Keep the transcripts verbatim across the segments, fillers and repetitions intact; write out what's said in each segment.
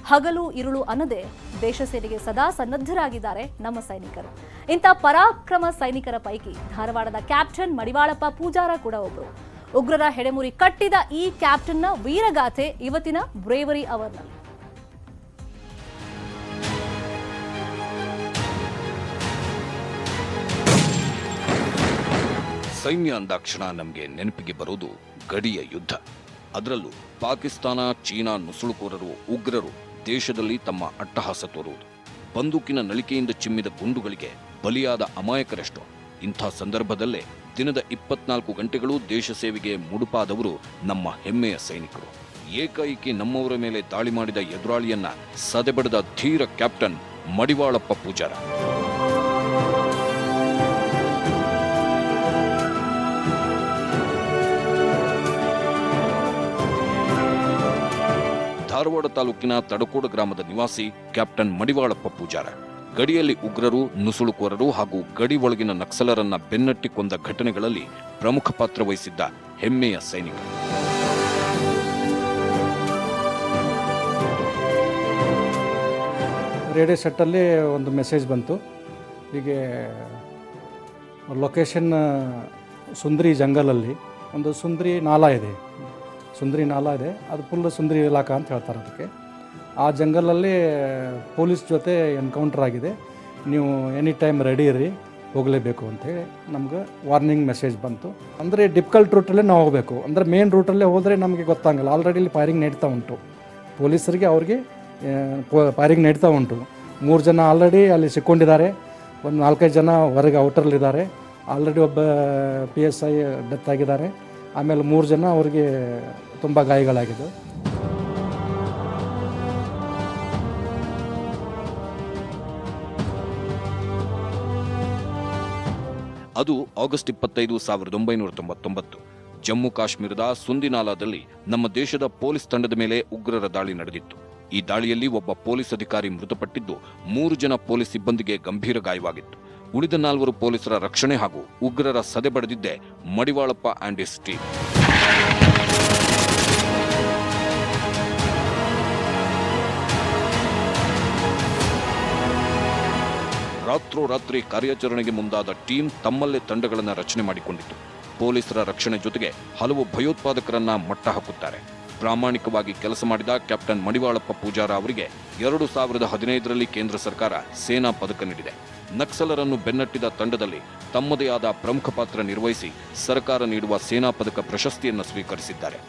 ಹಗಲು ಇರುಳು ಅನ್ನದೇ ದೇಶ ಸೇವೆಗೆ ಸದಾ ಸನ್ನದ್ಧರಾಗಿದ್ದಾರೆ ನಮ್ಮ ಸೈನಿಕರು. ಇಂಥ ಪರಾಕ್ರಮ ಸೈನಿಕರ ಪೈಕಿ ಧಾರವಾಡದ ಕ್ಯಾಪ್ಟನ್ ಮಡಿವಾಳಪ್ಪ ಪೂಜಾರ ಕೂಡ ಒಬ್ಬರು. ಉಗ್ರರ ಹೆಡೆಮುರಿ ಕಟ್ಟಿದ ಈ ಕ್ಯಾಪ್ಟನ್ನ ವೀರಗಾಥೆ ಇವತ್ತಿನ ಬ್ರೇವರಿ ಅವರ್ನಲ್ಲಿ. ಸೈನ್ಯ ಅಂದಾಕ್ಷಣ ನಮಗೆ ನೆನಪಿಗೆ ಬರೋದು ಗಡಿಯ ಯುದ್ಧ. ಅದರಲ್ಲೂ ಪಾಕಿಸ್ತಾನ, ಚೀನಾ ನುಸುಳುಕೋರರು, ಉಗ್ರರು ದೇಶದಲ್ಲಿ ತಮ್ಮ ಅಟ್ಟಹಾಸ ತೋರುವುದು. ಬಂದೂಕಿನ ನಳಿಕೆಯಿಂದ ಚಿಮ್ಮಿದ ಗುಂಡುಗಳಿಗೆ ಬಲಿಯಾದ ಅಮಾಯಕರೆಷ್ಟೋ. ಇಂಥ ಸಂದರ್ಭದಲ್ಲೇ ದಿನದ ಇಪ್ಪತ್ನಾಲ್ಕು ಗಂಟೆಗಳು ದೇಶ ಸೇವೆಗೆ ಮುಡುಪಾದವರು ನಮ್ಮ ಹೆಮ್ಮೆಯ ಸೈನಿಕರು. ಏಕಾಏಕಿ ನಮ್ಮವರ ಮೇಲೆ ದಾಳಿ ಮಾಡಿದ ಎದುರಾಳಿಯನ್ನ ಸದೆಬಡಿದ ಧೀರ ಕ್ಯಾಪ್ಟನ್ ಮಡಿವಾಳಪ್ಪ ಪೂಜಾರ. ಧಾರವಾಡ ತಾಲೂಕಿನ ತಡಕೋಡ ಗ್ರಾಮದ ನಿವಾಸಿ ಕ್ಯಾಪ್ಟನ್ ಮಡಿವಾಳಪ್ಪ ಪೂಜಾರ ಗಡಿಯಲ್ಲಿ ಉಗ್ರರು, ನುಸುಳುಕೋರರು ಹಾಗೂ ಗಡಿ ಒಳಗಿನ ನಕ್ಸಲರನ್ನ ಬೆನ್ನಟ್ಟಿ ಕೊಂದ ಘಟನೆಗಳಲ್ಲಿ ಪ್ರಮುಖ ಪಾತ್ರ ವಹಿಸಿದ್ದ ಹೆಮ್ಮೆಯ ಸೈನಿಕ. ರೇಡಿಯೋ ಸೆಟ್ಟಲ್ಲಿ ಒಂದು ಮೆಸೇಜ್ ಬಂತು. ಹೀಗೆ ಲೊಕೇಶನ್ ಸುಂದ್ರಿ ಜಂಗಲಲ್ಲಿ ಒಂದು ಸುಂದ್ರಿ ನಾಲಾ ಇದೆ, ಸುಂದ್ರಿ ನಾಲಾ ಇದೆ, ಅದು ಫುಲ್ ಸುಂದ್ರಿ ಇಲಾಖಾ ಅಂತ ಹೇಳ್ತಾರೆ ಅದಕ್ಕೆ. ಆ ಜಂಗಲಲ್ಲಿ ಪೊಲೀಸ್ ಜೊತೆ ಎನ್ಕೌಂಟರ್ ಆಗಿದೆ, ನೀವು ಎನಿ ಟೈಮ್ ರೆಡಿ ಇರಿ, ಹೋಗಲೇಬೇಕು ಅಂತೇಳಿ ನಮ್ಗೆ ವಾರ್ನಿಂಗ್ ಮೆಸೇಜ್ ಬಂತು. ಅಂದರೆ ಡಿಫಿಕಲ್ಟ್ ರೂಟಲ್ಲೇ ನಾವು ಹೋಗಬೇಕು. ಅಂದರೆ ಮೇನ್ ರೂಟಲ್ಲೇ ಹೋದರೆ ನಮಗೆ ಗೊತ್ತಾಗಲ್ಲ. ಆಲ್ರೆಡಿ ಇಲ್ಲಿ ಫೈರಿಂಗ್ ನಡೀತಾ ಉಂಟು, ಪೊಲೀಸರಿಗೆ ಅವ್ರಿಗೆ ಫೈರಿಂಗ್ ನಡೀತಾ ಉಂಟು. ಮೂರು ಜನ ಆಲ್ರೆಡಿ ಅಲ್ಲಿ ಸಿಕ್ಕೊಂಡಿದ್ದಾರೆ, ಒಂದು ನಾಲ್ಕೈದು ಜನ ಹೊರಗೆ ಔಟರ್ಲಿದ್ದಾರೆ. ಆಲ್ರೆಡಿ ಒಬ್ಬ ಪಿ ಎಸ್ ಐ ಡೆತ್ ಆಗಿದ್ದಾರೆ. ಆಮೇಲೆ ಮೂರು ಜನ ಅವ್ರಿಗೆ ತುಂಬ ಗಾಯಗಳಾಗಿದೆ. ಅದು ಆಗಸ್ಟ್ ಇಪ್ಪತ್ತೈದು ಸಾವಿರದ ಒಂಬೈನೂರ ತೊಂಬತ್ತೊಂಬತ್ತು. ಜಮ್ಮು ಕಾಶ್ಮೀರದ ಸುಂದಿನಾಲಾದಲ್ಲಿ ನಮ್ಮ ದೇಶದ ಪೊಲೀಸ್ ತಂಡದ ಮೇಲೆ ಉಗ್ರರ ದಾಳಿ ನಡೆದಿತ್ತು. ಈ ದಾಳಿಯಲ್ಲಿ ಒಬ್ಬ ಪೊಲೀಸ್ ಅಧಿಕಾರಿ ಮೃತಪಟ್ಟಿದ್ದು, ಮೂರು ಜನ ಪೊಲೀಸ್ ಸಿಬ್ಬಂದಿಗೆ ಗಂಭೀರ ಗಾಯವಾಗಿತ್ತು. ಉಳಿದ ನಾಲ್ವರು ಪೊಲೀಸರ ರಕ್ಷಣೆ ಹಾಗೂ ಉಗ್ರರ ಸದೆ ಬಡಿದಿದ್ದೆ ಮಡಿವಾಳಪ್ಪ ಆ್ಯಂಡ್ ಹಿಸ್ ಟೀಮ್. ರಾತ್ರೋರಾತ್ರಿ ಕಾರ್ಯಾಚರಣೆಗೆ ಮುಂದಾದ ಟೀಮ್ ತಮ್ಮಲ್ಲೇ ತಂಡಗಳನ್ನು ರಚನೆ ಮಾಡಿಕೊಂಡಿತ್ತು. ಪೊಲೀಸರ ರಕ್ಷಣೆ ಜೊತೆಗೆ ಹಲವು ಭಯೋತ್ಪಾದಕರನ್ನ ಮಟ್ಟ ಹಾಕುತ್ತಾರೆ. ಪ್ರಾಮಾಣಿಕವಾಗಿ ಕೆಲಸ ಮಾಡಿದ ಕ್ಯಾಪ್ಟನ್ ಮಡಿವಾಳಪ್ಪ ಪೂಜಾರ ಅವರಿಗೆ ಎರಡು ಸಾವಿರದ ಹದಿನೈದರಲ್ಲಿ ಕೇಂದ್ರ ಸರ್ಕಾರ ಸೇನಾ ಪದಕ ನೀಡಿದೆ. ನಕ್ಸಲರನ್ನು ಬೆನ್ನಟ್ಟಿದ ತಂಡದಲ್ಲಿ ತಮ್ಮದೇ ಆದ ಪ್ರಮುಖ ಪಾತ್ರ ನಿರ್ವಹಿಸಿ ಸರ್ಕಾರ ನೀಡುವ ಸೇನಾ ಪದಕ ಪ್ರಶಸ್ತಿಯನ್ನು ಸ್ವೀಕರಿಸಿದ್ದಾರೆ.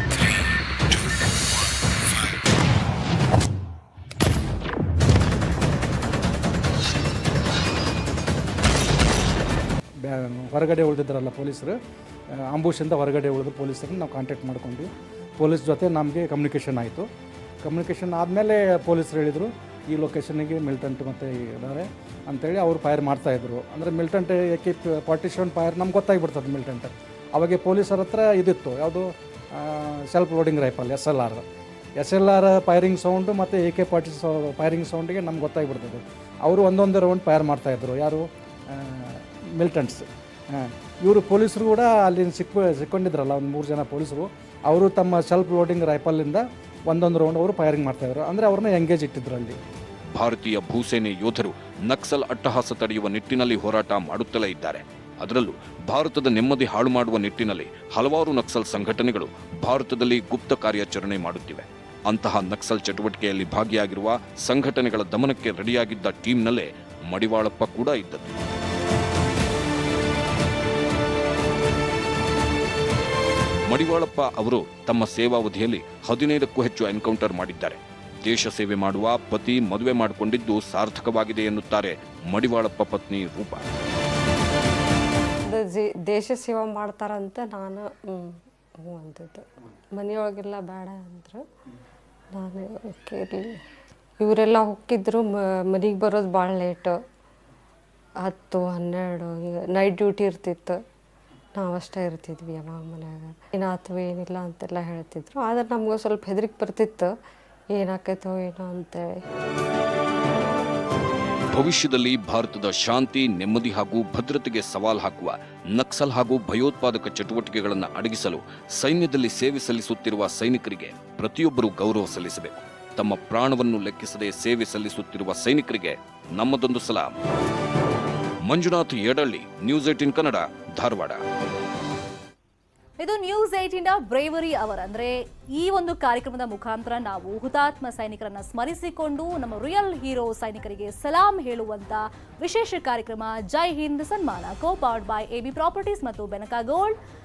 ಹೊರಗಡೆ ಉಳಿದಿದ್ದಾರಲ್ಲ ಪೊಲೀಸರು, ಅಂಬುಷಿಂದ ಹೊರಗಡೆ ಉಳಿದ ಪೊಲೀಸರನ್ನು ನಾವು ಕಾಂಟ್ಯಾಕ್ಟ್ ಮಾಡ್ಕೊಂಡ್ವಿ. ಪೊಲೀಸ್ ಜೊತೆ ನಮಗೆ ಕಮ್ಯುನಿಕೇಷನ್ ಆಯಿತು. ಕಮ್ಯುನಿಕೇಷನ್ ಆದಮೇಲೆ ಪೊಲೀಸರು ಹೇಳಿದರು ಈ ಲೊಕೇಶನ್ನಿಗೆ ಮಿಲಿಟೆಂಟ್ ಮತ್ತು ಇದ್ದಾರೆ ಅಂಥೇಳಿ ಅವರು ಫೈರ್ ಮಾಡ್ತಾಯಿದ್ರು. ಅಂದರೆ militant A forty seven fire ನಮ್ಗೆ ಗೊತ್ತಾಗಿಬಿಡ್ತದೆ ಮಿಲಿಟೆಂಟ್. ಅವಾಗೆ ಪೊಲೀಸರ ಹತ್ರ ಇದಿತ್ತು, ಯಾವುದು self loading rifle S L R S L R firing sound ಮತ್ತು ಎ ಕೆ ಫಾರ್ಟಿ ಸೌ ಫೈರಿಂಗ್ ಸೌಂಡಿಗೆ ನಮ್ಗೆ ಗೊತ್ತಾಗಿಬಿಡ್ತದೆ. ಅವರು ಒಂದೊಂದೇ ರೌಂಡ್ ಫೈರ್ ಮಾಡ್ತಾಯಿದ್ರು, ಯಾರು ಮಿಲಿಟೆಂಟ್ಸ್. ಇವರು ಪೊಲೀಸರು ಕೂಡ ಅಲ್ಲಿ ಸಿಕ್ಕ ಸಿಕ್ಕೊಂಡಿದ್ರಲ್ಲ ಒಂದು ಮೂರು ಜನ ಪೊಲೀಸರು, ಅವರು ತಮ್ಮ ಸೆಲ್ಫ್ ಲೋಡಿಂಗ್ ರೈಫಲಿಂದ ಒಂದೊಂದು ರೌಂಡ್ ಅವರು ಫೈರಿಂಗ್ ಮಾಡ್ತಾಯಿದ್ರು. ಅಂದರೆ ಅವ್ರನ್ನ ಎಂಗೇಜ್ ಇಟ್ಟಿದ್ರು ಅಲ್ಲಿ. ಭಾರತೀಯ ಭೂಸೇನೆ ಯೋಧರು ನಕ್ಸಲ್ ಅಟ್ಟಹಾಸ ತಡೆಯುವ ನಿಟ್ಟಿನಲ್ಲಿ ಹೋರಾಟ ಮಾಡುತ್ತಲೇ ಇದ್ದಾರೆ. ಅದರಲ್ಲೂ ಭಾರತದ ನೆಮ್ಮದಿ ಹಾಳು ಮಾಡುವ ನಿಟ್ಟಿನಲ್ಲಿ ಹಲವಾರು ನಕ್ಸಲ್ ಸಂಘಟನೆಗಳು ಭಾರತದಲ್ಲಿ ಗುಪ್ತ ಕಾರ್ಯಾಚರಣೆ ಮಾಡುತ್ತಿವೆ. ಅಂತಹ ನಕ್ಸಲ್ ಚಟುವಟಿಕೆಯಲ್ಲಿ ಭಾಗಿಯಾಗಿರುವ ಸಂಘಟನೆಗಳ ದಮನಕ್ಕೆ ರೆಡಿಯಾಗಿದ್ದ ಟೀಮ್ನಲ್ಲೇ ಮಡಿವಾಳಪ್ಪ ಕೂಡ ಇದ್ದದ್ದು. ಮಡಿವಾಳಪ್ಪ ಅವರು ತಮ್ಮ ಸೇವಾವಧಿಯಲ್ಲಿ ಹದಿನೈದಕ್ಕೂ ಹೆಚ್ಚು ಎನ್ಕೌಂಟರ್ ಮಾಡಿದ್ದಾರೆ. ದೇಶ ಸೇವೆ ಮಾಡುವ ಪತಿ ಮದುವೆ ಮಾಡಿಕೊಂಡಿದ್ದು ಸಾರ್ಥಕವಾಗಿದೆ ಎನ್ನುತ್ತಾರೆ ಮಡಿವಾಳಪ್ಪ ಪತ್ನಿ ರೂಪ. ದೇಶ ಸೇವೆ ಮಾಡ್ತಾರಂತ ನಾನು ಹ್ಞೂ ಅಂತಿದ್ದೆ. ಮನೆಯೊಳಗೆಲ್ಲ ಬೇಡ ಅಂದರು. ನಾನು ಓಕೆ ಇರಲಿ. ಇವರೆಲ್ಲ ಹೋಗಿದ್ರು, ಮನೆಗೆ ಬರೋದು ಭಾಳ ಲೇಟು, ಹತ್ತು ಹನ್ನೆರಡು ಈಗ ನೈಟ್ ಡ್ಯೂಟಿ ಇರ್ತಿತ್ತು. ನಾವು ಅಷ್ಟೇ ಇರ್ತಿದ್ವಿ ಯಾವಾಗ ಮನ್ಯಾಗ. ಏನಾಯ್ತು ಏನಿಲ್ಲ ಅಂತೆಲ್ಲ ಹೇಳ್ತಿದ್ರು. ಆದರೆ ನಮ್ಗೆ ಸ್ವಲ್ಪ ಹೆದರಿಕೆ ಬರ್ತಿತ್ತು, ಏನಾಕೈತೋ ಏನೋ ಅಂತೇಳಿ. ಭವಿಷ್ಯದಲ್ಲಿ ಭಾರತದ ಶಾಂತಿ, ನೆಮ್ಮದಿ ಹಾಗೂ ಭದ್ರತೆಗೆ ಸವಾಲು ಹಾಕುವ ನಕ್ಸಲ್ ಹಾಗೂ ಭಯೋತ್ಪಾದಕ ಚಟುವಟಿಕೆಗಳನ್ನು ಅಡಗಿಸಲು ಸೈನ್ಯದಲ್ಲಿ ಸೇವೆ ಸಲ್ಲಿಸುತ್ತಿರುವ ಸೈನಿಕರಿಗೆ ಪ್ರತಿಯೊಬ್ಬರೂ ಗೌರವ ಸಲ್ಲಿಸಬೇಕು. ತಮ್ಮ ಪ್ರಾಣವನ್ನು ಲೆಕ್ಕಿಸದೆ ಸೇವೆ ಸಲ್ಲಿಸುತ್ತಿರುವ ಸೈನಿಕರಿಗೆ ನಮ್ಮದೊಂದು ಸಲಾಂ. Manjunath Yadalli, News Eighteen Kannada, Dharwad. ಇದು ನ್ಯೂಸ್ ಏಟೀನ್ ಬ್ರೇವರಿ ಅವರ್. ಅಂದ್ರೆ ಈ ಒಂದು ಕಾರ್ಯಕ್ರಮದ ಮುಖಾಂತರ ನಾವು ಹುತಾತ್ಮ ಸೈನಿಕರನ್ನ ಸ್ಮರಿಸಿಕೊಂಡು ನಮ್ಮ ರಿಯಲ್ ಹೀರೋ ಸೈನಿಕರಿಗೆ ಸಲಾಂ ಹೇಳುವಂತ ವಿಶೇಷ ಕಾರ್ಯಕ್ರಮ ಜೈ ಹಿಂದ್ ಸನ್ಮಾನ, co powered by AB properties ಮತ್ತು ಬೆನಕಾ ಗೋಲ್ಡ್.